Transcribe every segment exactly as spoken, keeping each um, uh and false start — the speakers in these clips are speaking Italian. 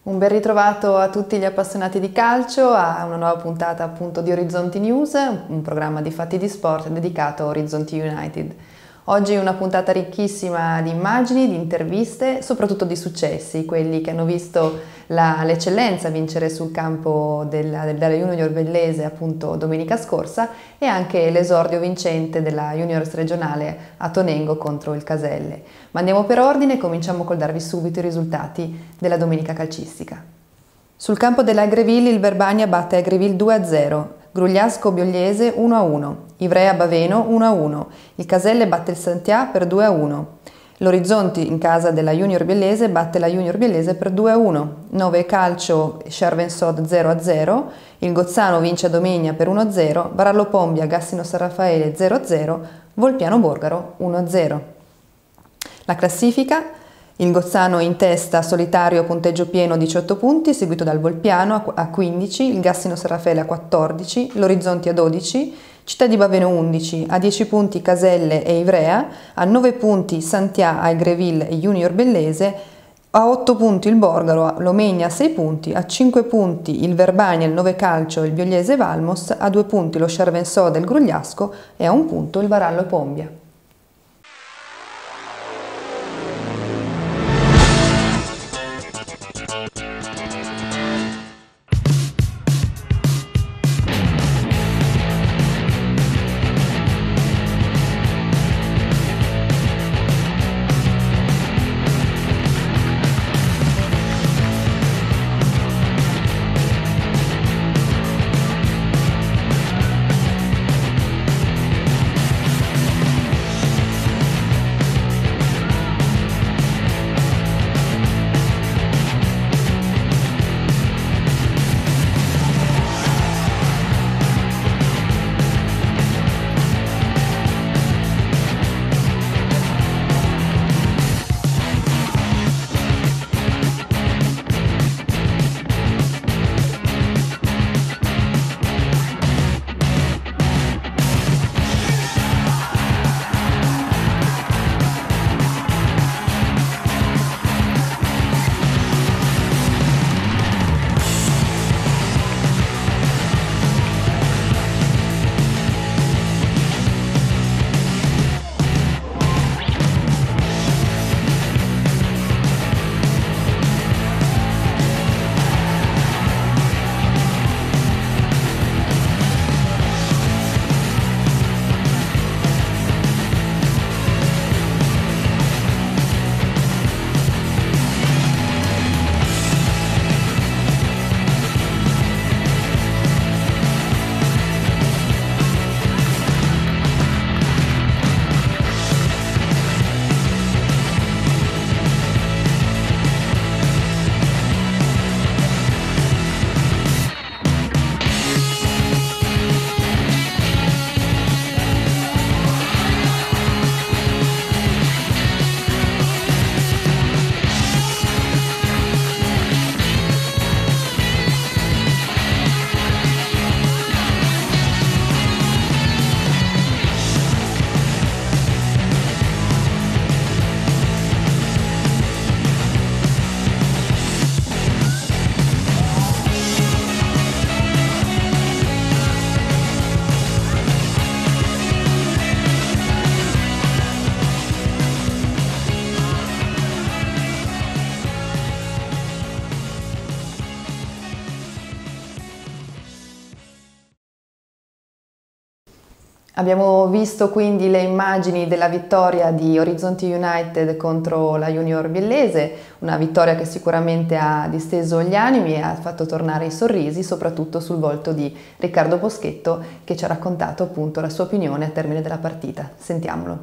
Un ben ritrovato a tutti gli appassionati di calcio a una nuova puntata appunto di Orizzonti News, un programma di fatti di sport dedicato a Orizzonti United. Oggi una puntata ricchissima di immagini, di interviste, soprattutto di successi, quelli che hanno visto l'eccellenza vincere sul campo della, della Junior Vellese appunto domenica scorsa e anche l'esordio vincente della Juniors regionale a Tonengo contro il Caselle. Ma andiamo per ordine e cominciamo col darvi subito i risultati della domenica calcistica. Sul campo dell'Agreville il Verbania batte Agreville due a zero, Grugliasco Biogliese uno a uno, Ivrea Baveno uno a uno, il Caselle batte il Santià per due a uno, l'Orizzonti in casa della Junior Biellese batte la Junior Biellese per due a uno, Nove Calcio Scervensod zero a zero, il Gozzano vince a Domegna per uno a zero, Varallo Pombia Gassino San Raffaele zero a zero, Volpiano Borgaro uno a zero. La classifica: il Gozzano in testa, solitario, punteggio pieno diciotto punti, seguito dal Volpiano a quindici, il Gassino San Raffaele a quattordici, l'Orizzonti a dodici, Città di Baveno undici, a dieci punti Caselle e Ivrea, a nove punti Santià, Agreville e Junior Bellese, a otto punti il Borgaro, Lomegna a sei punti, a cinque punti il Verbania, il Nove Calcio e il Biogliese Valmos, a due punti lo Scervensod e il Grugliasco e a un punto il Varallo Pombia. Abbiamo visto quindi le immagini della vittoria di Orizzonti United contro la Junior Biellese, una vittoria che sicuramente ha disteso gli animi e ha fatto tornare i sorrisi, soprattutto sul volto di Riccardo Boschetto, che ci ha raccontato appunto la sua opinione a termine della partita. Sentiamolo.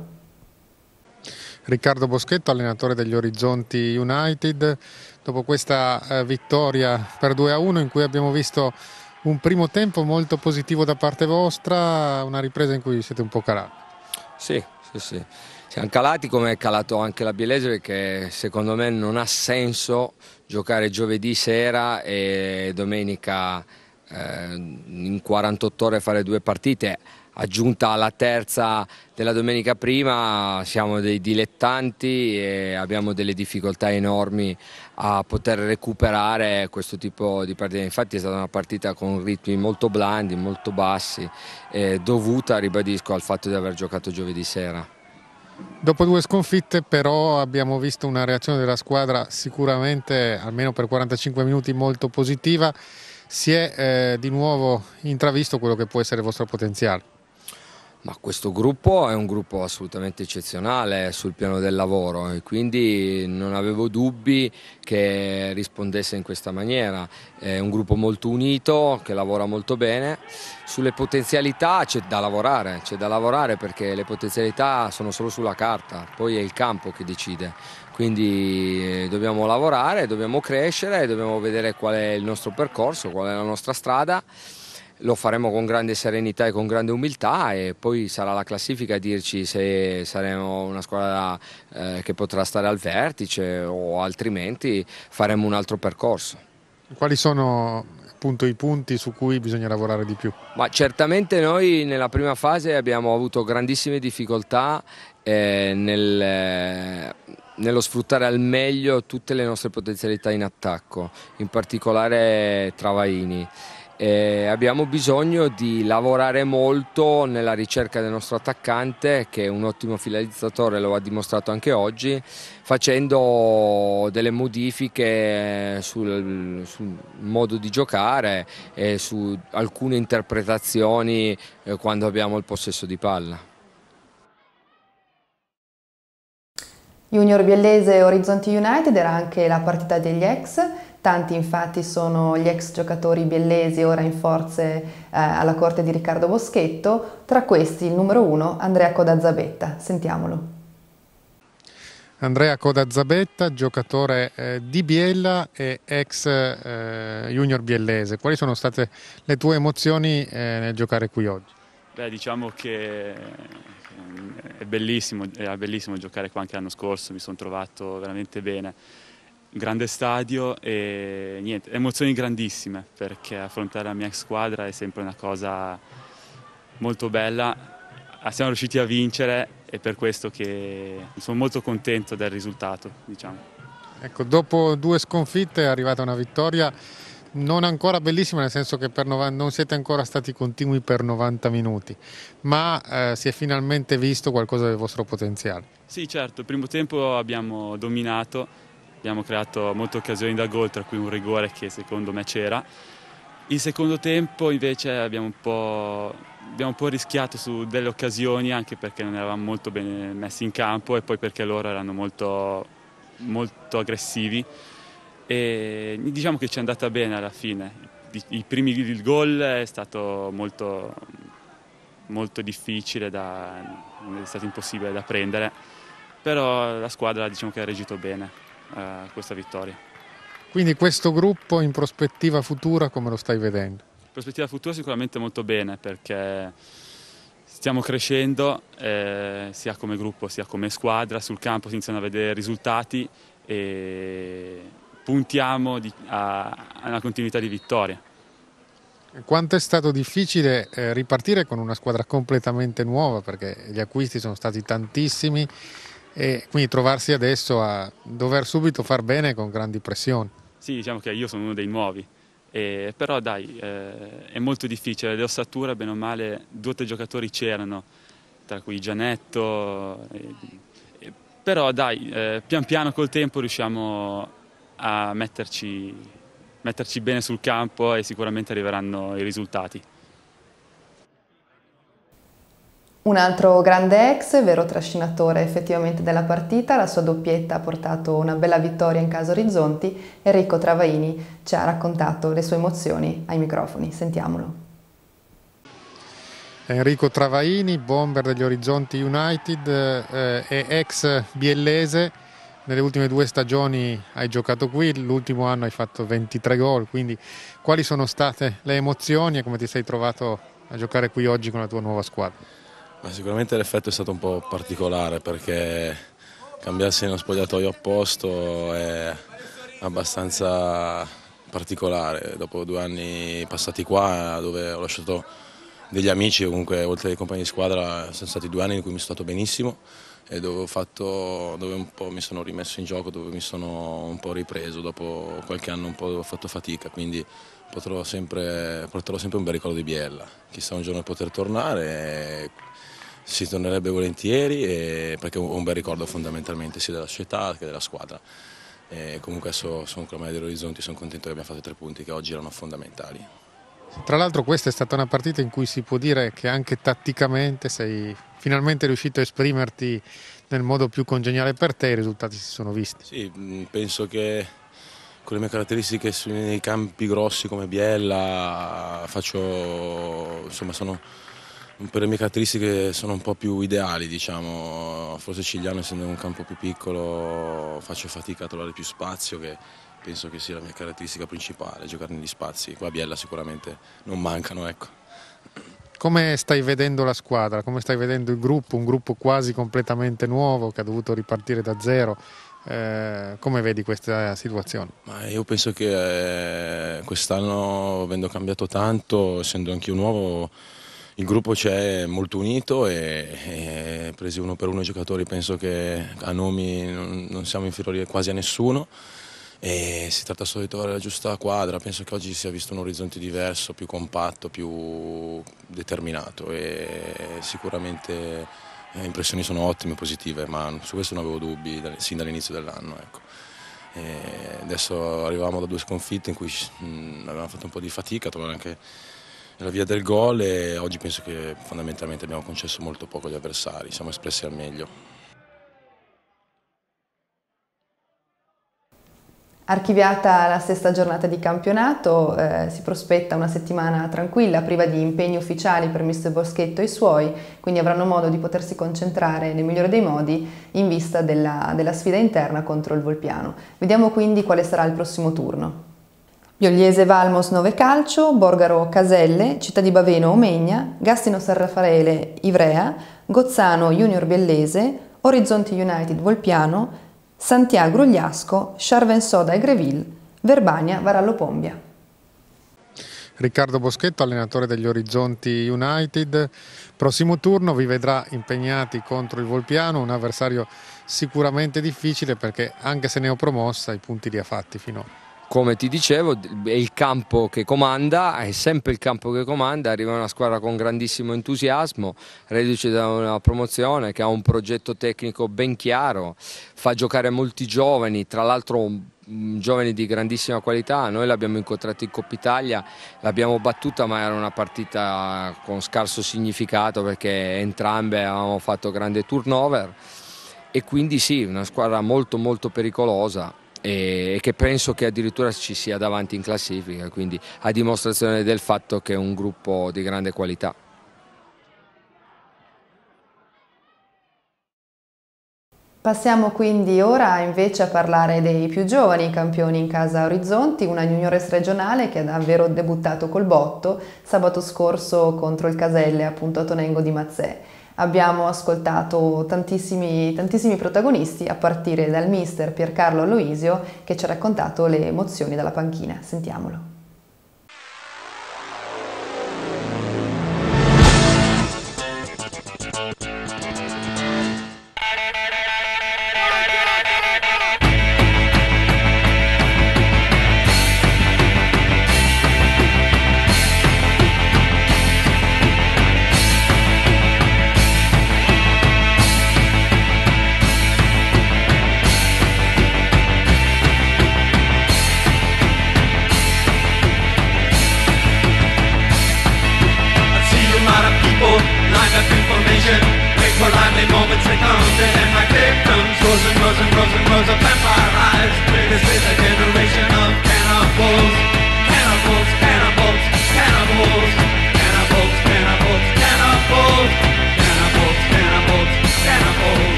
Riccardo Boschetto, allenatore degli Orizzonti United, dopo questa eh, vittoria per due a uno in cui abbiamo visto un primo tempo molto positivo da parte vostra, una ripresa in cui siete un po' calati. Sì, sì, sì. Siamo calati come è calato anche la Biellese, perché secondo me non ha senso giocare giovedì sera e domenica eh, in quarantotto ore fare due partite. Aggiunta alla terza della domenica prima, siamo dei dilettanti e abbiamo delle difficoltà enormi a poter recuperare questo tipo di partita. Infatti è stata una partita con ritmi molto blandi, molto bassi, eh, dovuta, ribadisco, al fatto di aver giocato giovedì sera. Dopo due sconfitte però abbiamo visto una reazione della squadra sicuramente, almeno per quarantacinque minuti, molto positiva. Si è eh, di nuovo intravisto quello che può essere il vostro potenziale. Ma questo gruppo è un gruppo assolutamente eccezionale sul piano del lavoro e quindi non avevo dubbi che rispondesse in questa maniera. È un gruppo molto unito, che lavora molto bene. Sulle potenzialità c'è da lavorare, c'è da lavorare perché le potenzialità sono solo sulla carta, poi è il campo che decide. Quindi dobbiamo lavorare, dobbiamo crescere, dobbiamo vedere qual è il nostro percorso, qual è la nostra strada. Lo faremo con grande serenità e con grande umiltà e poi sarà la classifica a dirci se saremo una squadra eh, che potrà stare al vertice o altrimenti faremo un altro percorso. Quali sono appunto i punti su cui bisogna lavorare di più? Ma certamente noi nella prima fase abbiamo avuto grandissime difficoltà eh, nel, eh, nello sfruttare al meglio tutte le nostre potenzialità in attacco, in particolare Travaini. Eh, abbiamo bisogno di lavorare molto nella ricerca del nostro attaccante, che è un ottimo finalizzatore, lo ha dimostrato anche oggi, facendo delle modifiche sul, sul modo di giocare e su alcune interpretazioni eh, quando abbiamo il possesso di palla. Junior Biellese Orizzonti United era anche la partita degli ex. Tanti infatti sono gli ex giocatori biellesi ora in forze eh, alla corte di Riccardo Boschetto, tra questi il numero uno Andrea Codazzabetta. Sentiamolo. Andrea Codazzabetta, giocatore eh, di Biella e ex eh, Junior Biellese. Quali sono state le tue emozioni eh, nel giocare qui oggi? Beh, diciamo che è bellissimo, era bellissimo giocare qua anche l'anno scorso, mi sono trovato veramente bene. Grande stadio e niente, emozioni grandissime perché affrontare la mia ex squadra è sempre una cosa molto bella. Siamo riusciti a vincere e per questo che sono molto contento del risultato, diciamo. Ecco, dopo due sconfitte è arrivata una vittoria non ancora bellissima, nel senso che per non siete ancora stati continui per novanta minuti, ma eh, si è finalmente visto qualcosa del vostro potenziale. Sì, certo, il primo tempo abbiamo dominato. Abbiamo creato molte occasioni da gol, tra cui un rigore che secondo me c'era. Il secondo tempo invece abbiamo un po', abbiamo un po' rischiato su delle occasioni anche perché non eravamo molto bene messi in campo e poi perché loro erano molto, molto aggressivi. E diciamo che ci è andata bene alla fine. I primi, il gol è stato molto, molto difficile, da, è stato impossibile da prendere, però la squadra diciamo che ha reagito bene a questa vittoria. Quindi questo gruppo in prospettiva futura come lo stai vedendo? In prospettiva futura sicuramente molto bene perché stiamo crescendo eh, sia come gruppo sia come squadra, sul campo si iniziano a vedere risultati e puntiamo di, a, a una continuità di vittoria. Quanto è stato difficile eh, ripartire con una squadra completamente nuova perché gli acquisti sono stati tantissimi e quindi trovarsi adesso a dover subito far bene con grandi pressioni? Sì, diciamo che io sono uno dei nuovi, eh, però dai, eh, è molto difficile, le ossature bene o male due o tre giocatori c'erano, tra cui Gianetto, eh, eh, però dai, eh, pian piano col tempo riusciamo a metterci, metterci bene sul campo e sicuramente arriveranno i risultati. Un altro grande ex, vero trascinatore effettivamente della partita, la sua doppietta ha portato una bella vittoria in casa Orizzonti. Enrico Travaini ci ha raccontato le sue emozioni ai microfoni, sentiamolo. Enrico Travaini, bomber degli Orizzonti United eh, e ex biellese, nelle ultime due stagioni hai giocato qui, l'ultimo anno hai fatto ventitré gol, quindi quali sono state le emozioni e come ti sei trovato a giocare qui oggi con la tua nuova squadra? Ma sicuramente l'effetto è stato un po' particolare perché cambiarsi nello spogliatoio opposto è abbastanza particolare. Dopo due anni passati qua dove ho lasciato degli amici, comunque oltre ai compagni di squadra sono stati due anni in cui mi sono stato benissimo e dove, ho fatto, dove un po' mi sono rimesso in gioco, dove mi sono un po' ripreso dopo qualche anno un po' ho fatto fatica, quindi potrò sempre, porterò sempre un bel ricordo di Biella. Chissà un giorno poter tornare, si tornerebbe volentieri e, perché ho un bel ricordo fondamentalmente sia della società che della squadra. E comunque adesso sono con la maglia dell'Orizzonti, sono contento che abbiamo fatto tre punti che oggi erano fondamentali. Tra l'altro questa è stata una partita in cui si può dire che anche tatticamente sei finalmente riuscito a esprimerti nel modo più congeniale per te, i risultati si sono visti. Sì, penso che con le mie caratteristiche nei campi grossi come Biella faccio, insomma, sono, per le mie caratteristiche sono un po' più ideali, diciamo. Forse Cigliano, essendo un campo più piccolo, faccio fatica a trovare più spazio, che penso che sia la mia caratteristica principale, giocare negli spazi. Qua a Biella sicuramente non mancano, ecco. Come stai vedendo la squadra? Come stai vedendo il gruppo? Un gruppo quasi completamente nuovo che ha dovuto ripartire da zero. Eh, come vedi questa situazione? Ma io penso che eh, quest'anno, avendo cambiato tanto, essendo anch'io nuovo, il gruppo c'è molto unito e, e presi uno per uno i giocatori, penso che a nomi non, non siamo inferiori quasi a nessuno e si tratta solo di trovare la giusta quadra. Penso che oggi si sia visto un orizzonte diverso, più compatto, più determinato e sicuramente le impressioni sono ottime, positive, ma su questo non avevo dubbi sin dall'inizio dell'anno. Ecco. Adesso arrivavamo da due sconfitte in cui mh, avevamo fatto un po' di fatica a trovare anche la via del gol e oggi penso che fondamentalmente abbiamo concesso molto poco agli avversari, siamo espressi al meglio. Archiviata la sesta giornata di campionato, eh, si prospetta una settimana tranquilla, priva di impegni ufficiali per mister Boschetto e i suoi, quindi avranno modo di potersi concentrare nel migliore dei modi in vista della, della sfida interna contro il Volpiano. Vediamo quindi quale sarà il prossimo turno. Iogliese Valmos nove Calcio, Borgaro Caselle, Città di Baveno Omegna, Gastino San Raffaele Ivrea, Gozzano Junior Biellese, Orizzonti United Volpiano, Santiago Grugliasco, Charvensoda e Greville, Verbania Varallo Pombia. Riccardo Boschetto, allenatore degli Orizzonti United, prossimo turno vi vedrà impegnati contro il Volpiano, un avversario sicuramente difficile perché anche se neopromossa i punti li ha fatti finora. Come ti dicevo, è il campo che comanda, è sempre il campo che comanda, arriva una squadra con grandissimo entusiasmo, reduce da una promozione che ha un progetto tecnico ben chiaro, fa giocare molti giovani, tra l'altro giovani di grandissima qualità. Noi l'abbiamo incontrato in Coppa Italia, l'abbiamo battuta, ma era una partita con scarso significato perché entrambe avevamo fatto grande turnover e quindi sì, una squadra molto molto pericolosa e che penso che addirittura ci sia davanti in classifica, quindi a dimostrazione del fatto che è un gruppo di grande qualità. Passiamo quindi ora invece a parlare dei più giovani campioni in casa Orizzonti, una juniores regionale che ha davvero debuttato col botto sabato scorso contro il Caselle, appunto a Tonengo di Mazzè. Abbiamo ascoltato tantissimi, tantissimi protagonisti, a partire dal mister Piercarlo Aloisio che ci ha raccontato le emozioni dalla panchina. Sentiamolo.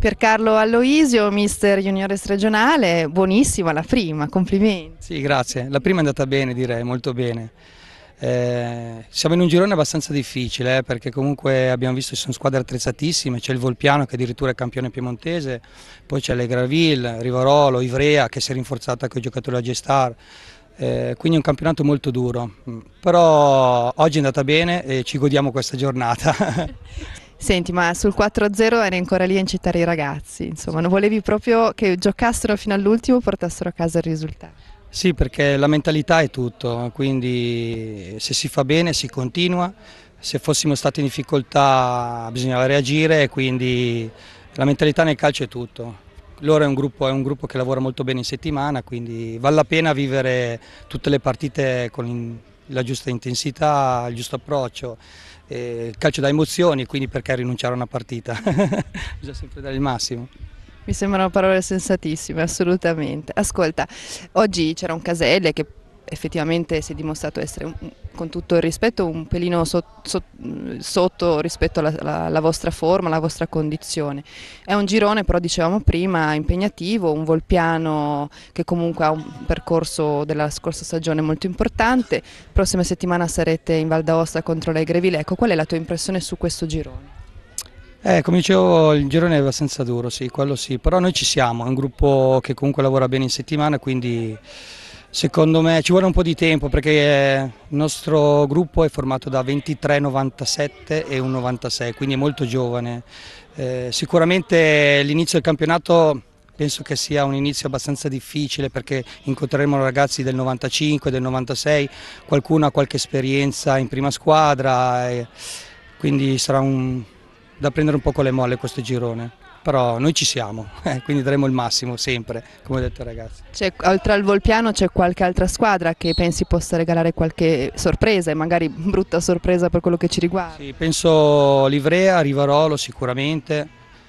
Piercarlo Aloisio, mister Juniores regionale, buonissima la prima, complimenti. Sì, grazie. La prima è andata bene, direi, molto bene. Eh, siamo in un girone abbastanza difficile eh, perché comunque abbiamo visto che sono squadre attrezzatissime, c'è il Volpiano che addirittura è campione piemontese, poi c'è l'Egraville, Rivarolo, Ivrea che si è rinforzata con i giocatori della G-Star, eh, quindi è un campionato molto duro, però oggi è andata bene e ci godiamo questa giornata. Senti, ma sul quattro a zero eri ancora lì a incitare i ragazzi, insomma, non volevi proprio che giocassero fino all'ultimo e portassero a casa il risultato? Sì, perché la mentalità è tutto, quindi se si fa bene si continua, se fossimo stati in difficoltà bisognava reagire e quindi la mentalità nel calcio è tutto. Loro è un gruppo, è un gruppo che lavora molto bene in settimana, quindi vale la pena vivere tutte le partite con la giusta intensità, il giusto approccio. Eh, il calcio dà emozioni, quindi perché rinunciare a una partita? Bisogna sempre dare il massimo. Mi sembrano parole sensatissime, assolutamente. Ascolta, oggi c'era un Caselle che effettivamente si è dimostrato essere, un, con tutto il rispetto, un pelino so, so, sotto rispetto alla, alla, alla vostra forma, alla vostra condizione. È un girone, però dicevamo prima, impegnativo, un Volpiano che comunque ha un percorso della scorsa stagione molto importante. Prossima settimana sarete in Val d'Aosta contro l'Egraville. Ecco, qual è la tua impressione su questo girone? Eh, come dicevo, il girone è abbastanza duro, sì, quello sì, però noi ci siamo, è un gruppo che comunque lavora bene in settimana, quindi secondo me ci vuole un po' di tempo perché il nostro gruppo è formato da ventitré novantasette e un novantasei, quindi è molto giovane. Eh, sicuramente l'inizio del campionato penso che sia un inizio abbastanza difficile perché incontreremo ragazzi del novantacinque, del novantasei, qualcuno ha qualche esperienza in prima squadra, e quindi sarà un... da prendere un po' con le molle questo girone, però noi ci siamo, eh, quindi daremo il massimo sempre, come ho detto ai ragazzi. Oltre al Volpiano c'è qualche altra squadra che pensi possa regalare qualche sorpresa e magari brutta sorpresa per quello che ci riguarda? Sì, penso l'Ivrea, Rivarolo sicuramente,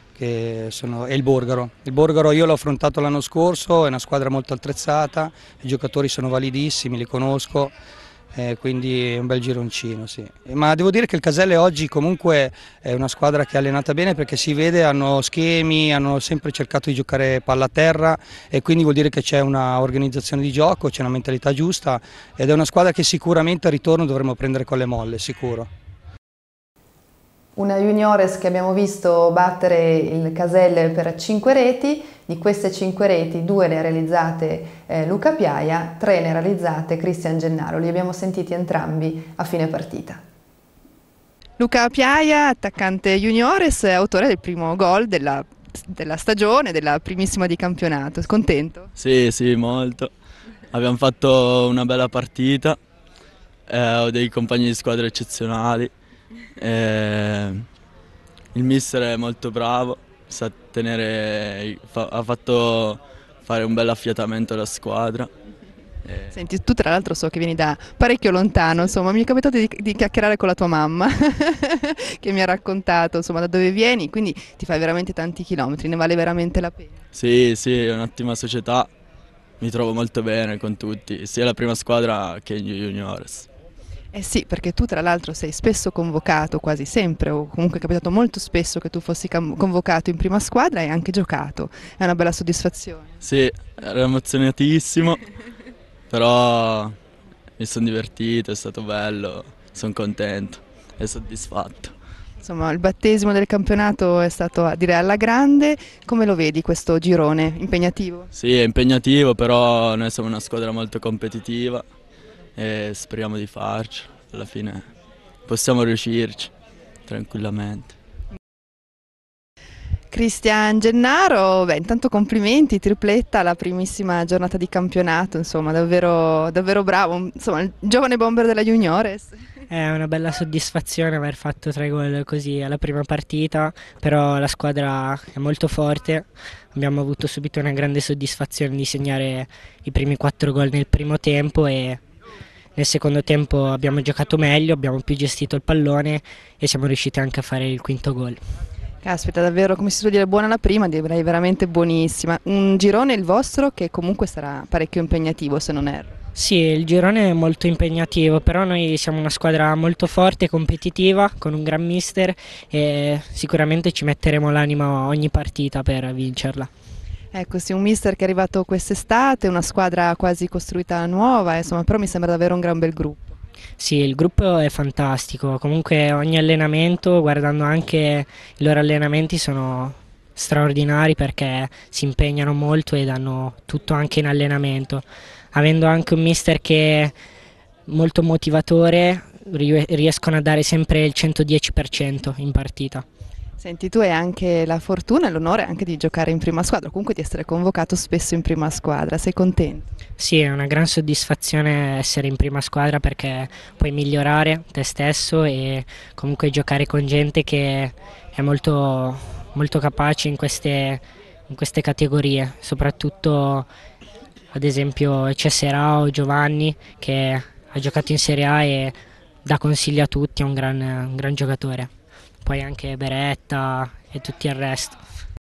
che sono, e il Borgaro. Il Borgaro io l'ho affrontato l'anno scorso, è una squadra molto attrezzata, i giocatori sono validissimi, li conosco. Eh, quindi è un bel gironcino, sì. Ma devo dire che il Caselle oggi comunque è una squadra che è allenata bene perché si vede, hanno schemi, hanno sempre cercato di giocare palla a terra e quindi vuol dire che c'è una organizzazione di gioco, c'è una mentalità giusta ed è una squadra che sicuramente al ritorno dovremo prendere con le molle, sicuro. Una Juniores che abbiamo visto battere il Caselle per cinque reti, di queste cinque reti due le ha realizzate eh, Luca Piaia, tre ne ha realizzate Cristian Gennaro, li abbiamo sentiti entrambi a fine partita. Luca Piaia, attaccante Juniores, autore del primo gol della, della stagione, della primissima di campionato, contento? Sì, sì, molto, abbiamo fatto una bella partita, eh, ho dei compagni di squadra eccezionali. Eh, il mister è molto bravo, sa tenere, fa, ha fatto fare un bel affiatamento alla squadra. Eh. Senti, tu tra l'altro so che vieni da parecchio lontano, insomma, mi è capitato di, di chiacchierare con la tua mamma che mi ha raccontato insomma da dove vieni, quindi ti fai veramente tanti chilometri, ne vale veramente la pena. Sì, sì, è un'ottima società, mi trovo molto bene con tutti, sia la prima squadra che gli juniores. Eh sì, perché tu tra l'altro sei spesso convocato, quasi sempre, o comunque è capitato molto spesso che tu fossi convocato in prima squadra e anche giocato. È una bella soddisfazione. Sì, ero emozionatissimo, però mi sono divertito, è stato bello, sono contento e soddisfatto. Insomma, il battesimo del campionato è stato, a dire, alla grande. Come lo vedi questo girone? Impegnativo? Sì, è impegnativo, però noi siamo una squadra molto competitiva e speriamo di farci, alla fine possiamo riuscirci tranquillamente. Cristian Gennaro, beh, intanto complimenti, tripletta alla primissima giornata di campionato, insomma davvero, davvero bravo, insomma il giovane bomber della Juniores. È una bella soddisfazione aver fatto tre gol così alla prima partita, però la squadra è molto forte, abbiamo avuto subito una grande soddisfazione di segnare i primi quattro gol nel primo tempo e nel secondo tempo abbiamo giocato meglio, abbiamo più gestito il pallone e siamo riusciti anche a fare il quinto gol. Caspita, davvero, come si suol dire, buona la prima, direi veramente buonissima. Un girone il vostro che comunque sarà parecchio impegnativo, se non erro. Sì, il girone è molto impegnativo, però noi siamo una squadra molto forte e competitiva, con un gran mister e sicuramente ci metteremo l'anima ogni partita per vincerla. Ecco, sì, un mister che è arrivato quest'estate, una squadra quasi costruita nuova, insomma, però mi sembra davvero un gran bel gruppo. Sì, il gruppo è fantastico, comunque ogni allenamento, guardando anche i loro allenamenti, sono straordinari perché si impegnano molto e danno tutto anche in allenamento. Avendo anche un mister che è molto motivatore, riescono a dare sempre il centodieci per cento in partita. Senti, tu hai anche la fortuna e l'onore anche di giocare in prima squadra, comunque di essere convocato spesso in prima squadra, sei contento? Sì, è una gran soddisfazione essere in prima squadra perché puoi migliorare te stesso e comunque giocare con gente che è molto, molto capace in queste, in queste categorie, soprattutto ad esempio c'è Serao Giovanni che ha giocato in Serie A e dà consigli a tutti, è un gran, un gran giocatore. Poi anche Beretta e tutto il resto.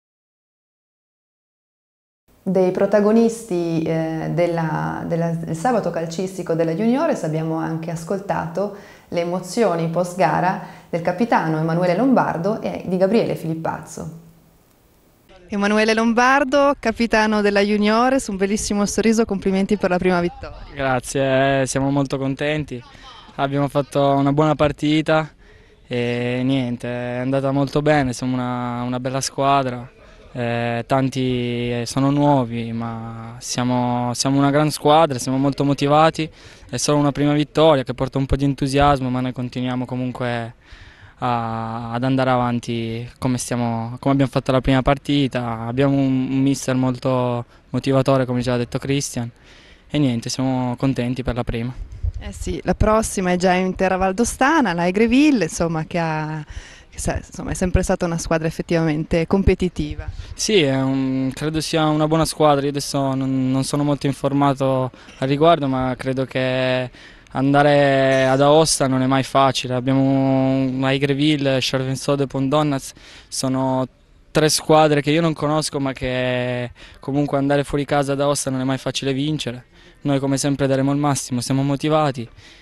Dei protagonisti eh, della, della, del sabato calcistico della Juniores abbiamo anche ascoltato le emozioni post gara del capitano Emanuele Lombardo e di Gabriele Filippazzo. Emanuele Lombardo, capitano della Juniores, un bellissimo sorriso, complimenti per la prima vittoria. Grazie, siamo molto contenti, abbiamo fatto una buona partita e niente, è andata molto bene, siamo una, una bella squadra, eh, tanti sono nuovi ma siamo, siamo una gran squadra, siamo molto motivati, è solo una prima vittoria che porta un po' di entusiasmo ma noi continuiamo comunque a, ad andare avanti come, stiamo, come abbiamo fatto la prima partita, abbiamo un, un mister molto motivatore come ci ha detto Christian e niente, siamo contenti per la prima. Eh sì, la prossima è già in Terra Valdostana, la Aigreville, insomma, che, ha, che sa, insomma, è sempre stata una squadra effettivamente competitiva. Sì, è un, credo sia una buona squadra, io adesso non, non sono molto informato al riguardo, ma credo che andare ad Aosta non è mai facile. Abbiamo Aigreville, Cervensode e Pondonnaz, sono tre squadre che io non conosco, ma che comunque andare fuori casa ad Aosta non è mai facile vincere. Noi come sempre daremo il massimo, siamo motivati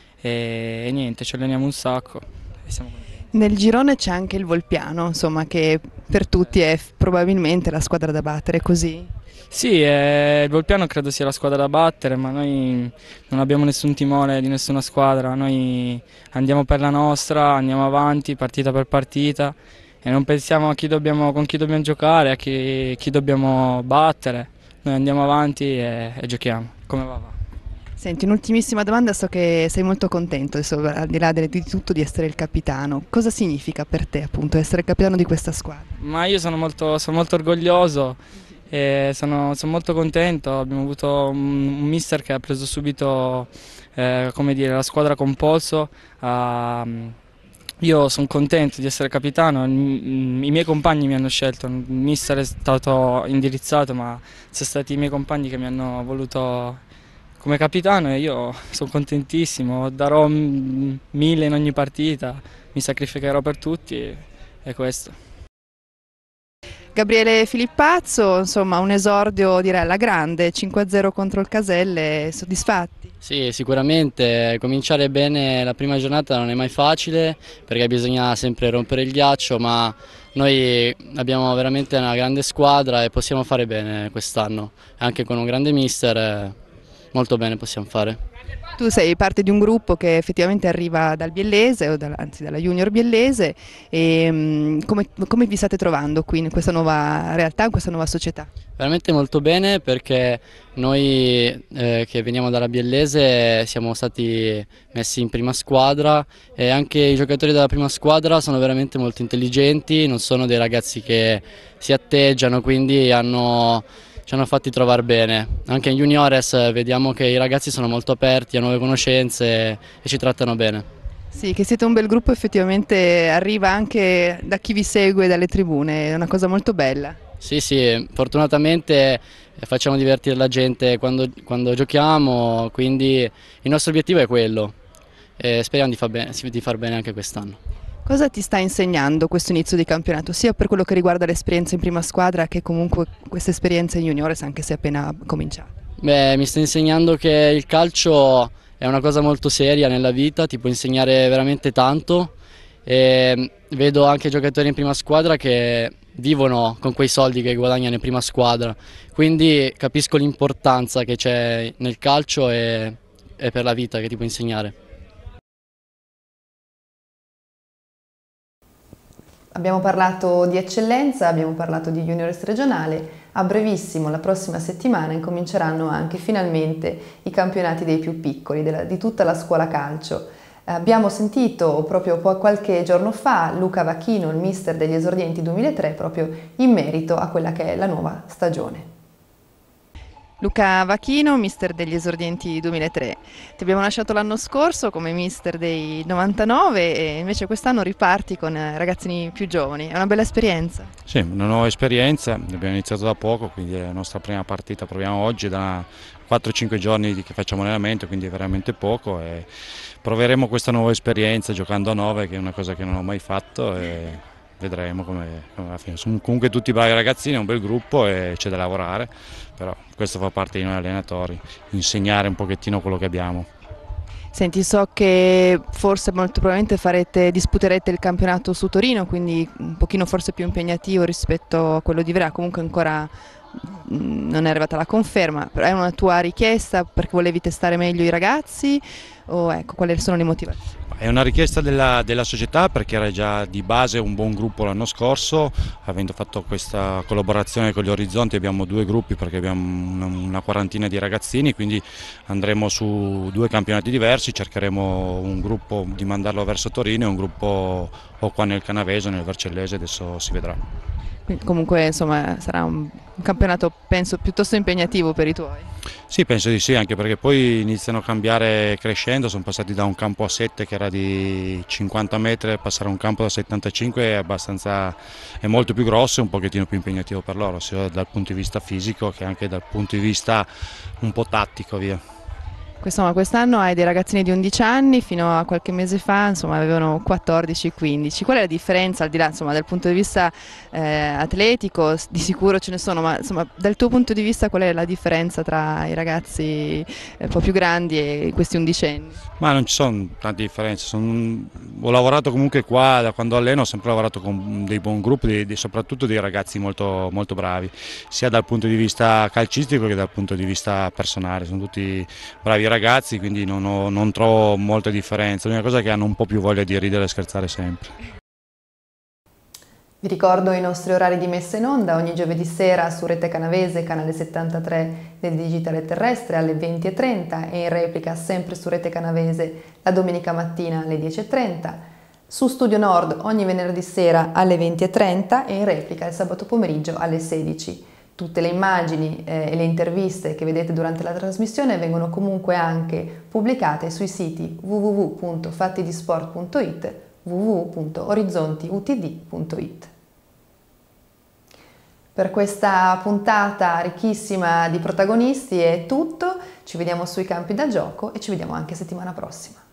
e, e niente, ci alleniamo un sacco e siamo contenti. Nel girone c'è anche il Volpiano, insomma, che per tutti è probabilmente la squadra da battere, così? Sì, eh, il Volpiano credo sia la squadra da battere, ma noi non abbiamo nessun timore di nessuna squadra, noi andiamo per la nostra, andiamo avanti partita per partita e non pensiamo a chi dobbiamo, con chi dobbiamo giocare, a chi, chi dobbiamo battere, noi andiamo avanti e, e giochiamo, come va va. Senti, un'ultimissima domanda, so che sei molto contento, adesso, al di là di tutto, di essere il capitano. Cosa significa per te appunto essere il capitano di questa squadra? Ma io sono molto, sono molto orgoglioso e sono, sono molto contento, abbiamo avuto un, un mister che ha preso subito eh, come dire, la squadra con polso. Uh, io sono contento di essere capitano, i, i miei compagni mi hanno scelto, il mister è stato indirizzato ma sono stati i miei compagni che mi hanno voluto come capitano e io sono contentissimo, darò mille in ogni partita, mi sacrificherò per tutti e è questo. Gabriele Filippazzo, insomma un esordio direi alla grande, cinque a zero contro il Caselle, soddisfatti? Sì, sicuramente cominciare bene la prima giornata non è mai facile perché bisogna sempre rompere il ghiaccio, ma noi abbiamo veramente una grande squadra e possiamo fare bene quest'anno, anche con un grande mister molto bene possiamo fare. Tu sei parte di un gruppo che effettivamente arriva dal Biellese, o da, anzi dalla Junior Biellese, e um, come, come vi state trovando qui in questa nuova realtà, in questa nuova società? Veramente molto bene perché noi eh, che veniamo dalla Biellese siamo stati messi in prima squadra e anche i giocatori della prima squadra sono veramente molto intelligenti, non sono dei ragazzi che si atteggiano, quindi hanno... ci hanno fatti trovare bene. Anche in Juniores vediamo che i ragazzi sono molto aperti a nuove conoscenze e ci trattano bene. Sì, che siete un bel gruppo effettivamente arriva anche da chi vi segue dalle tribune, è una cosa molto bella. Sì, sì, fortunatamente facciamo divertire la gente quando, quando giochiamo, quindi il nostro obiettivo è quello e speriamo di far bene, di far bene anche quest'anno. Cosa ti sta insegnando questo inizio di campionato, sia per quello che riguarda l'esperienza in prima squadra che comunque questa esperienza in juniores, anche se è appena cominciata? Beh, mi sta insegnando che il calcio è una cosa molto seria nella vita, ti può insegnare veramente tanto e vedo anche giocatori in prima squadra che vivono con quei soldi che guadagnano in prima squadra, quindi capisco l'importanza che c'è nel calcio e, e per la vita che ti può insegnare. Abbiamo parlato di eccellenza, abbiamo parlato di juniores regionale, a brevissimo, la prossima settimana, incominceranno anche finalmente i campionati dei più piccoli, della, di tutta la scuola calcio. Abbiamo sentito proprio qualche giorno fa Luca Vachino, il mister degli esordienti duemilatré, proprio in merito a quella che è la nuova stagione. Luca Vachino, mister degli esordienti duemilatré. Ti abbiamo lasciato l'anno scorso come mister dei novantanove e invece quest'anno riparti con ragazzini più giovani. È una bella esperienza? Sì, una nuova esperienza, abbiamo iniziato da poco, quindi è la nostra prima partita, proviamo oggi, da quattro cinque giorni che facciamo allenamento, quindi è veramente poco e proveremo questa nuova esperienza giocando a nove, che è una cosa che non ho mai fatto e vedremo come, come alla fine. Sono comunque tutti bravi ragazzini, è un bel gruppo e c'è da lavorare, però questo fa parte di noi allenatori, insegnare un pochettino quello che abbiamo. Senti, so che forse molto probabilmente farete, disputerete il campionato su Torino, quindi un pochino forse più impegnativo rispetto a quello di Ivrea, comunque ancora non è arrivata la conferma, però è una tua richiesta perché volevi testare meglio i ragazzi o ecco, quali sono le motivazioni? È una richiesta della, della società perché era già di base un buon gruppo l'anno scorso, avendo fatto questa collaborazione con gli Orizzonti abbiamo due gruppi perché abbiamo una, una quarantina di ragazzini, quindi andremo su due campionati diversi, cercheremo un gruppo di mandarlo verso Torino e un gruppo o qua nel Canavese o nel Vercellese, adesso si vedrà. Comunque insomma sarà un campionato penso piuttosto impegnativo per i tuoi. Sì, penso di sì, anche perché poi iniziano a cambiare crescendo, sono passati da un campo a sette che era di cinquanta metri a passare a un campo da settantacinque è abbastanza, è molto più grosso e un pochettino più impegnativo per loro, sia dal punto di vista fisico che anche dal punto di vista un po' tattico, via. Quest'anno hai dei ragazzini di undici anni, fino a qualche mese fa insomma, avevano quattordici quindici. Qual è la differenza al di là insomma, dal punto di vista eh, atletico? Di sicuro ce ne sono, ma insomma, dal tuo punto di vista qual è la differenza tra i ragazzi eh, un po' più grandi e questi undicenni? Ma non ci sono tante differenze, sono, ho lavorato comunque qua da quando alleno, ho sempre lavorato con dei buoni gruppi, dei, dei, soprattutto dei ragazzi molto, molto bravi, sia dal punto di vista calcistico che dal punto di vista personale, sono tutti bravi ragazzi, quindi non, ho, non trovo molte differenze, l'unica cosa è che hanno un po' più voglia di ridere e scherzare sempre. Vi ricordo i nostri orari di messa in onda, ogni giovedì sera su Rete Canavese, canale settantatré del digitale terrestre alle venti e trenta e in replica sempre su Rete Canavese la domenica mattina alle dieci e trenta, su Studio Nord ogni venerdì sera alle venti e trenta e in replica il sabato pomeriggio alle sedici. Tutte le immagini eh, e le interviste che vedete durante la trasmissione vengono comunque anche pubblicate sui siti w w w punto fattidisport punto it e w w w punto orizzonti u t d punto it. Per questa puntata ricchissima di protagonisti è tutto, ci vediamo sui campi da gioco e ci vediamo anche settimana prossima.